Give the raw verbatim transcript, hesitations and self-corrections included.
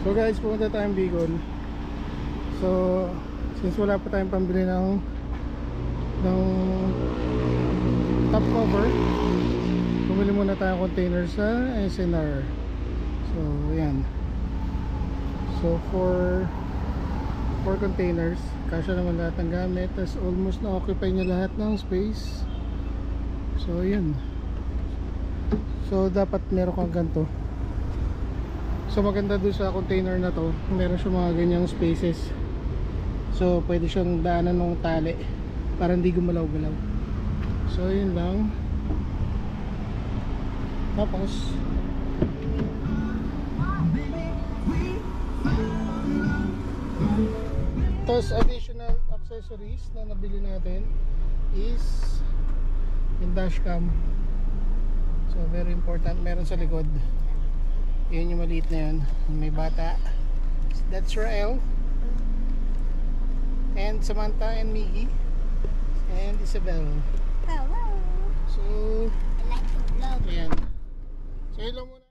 So guys, pumunta tayong Bicol. So since wala pa tayong pambili ng ng top cover, bumili muna tayong container sa S N R. So ayan. So for four containers, kasya naman lahat ng gamit. Tapos almost na-occupy niya lahat ng space. So ayan. So dapat meron kang ganito. So maganda doon sa container na to, meron siya mga ganyang spaces. So pwede siyang daanan ng tali para hindi gumalaw-galaw. So yun lang. Tapos Tapos additional accessories na nabili natin is yung dashcam. So very important, meron sa likod. Yun yung maliit na yun, may bata. That's Rael and Samantha and Miggy and Isabel. Hello. So I like to vlog. ayan. So hello muna.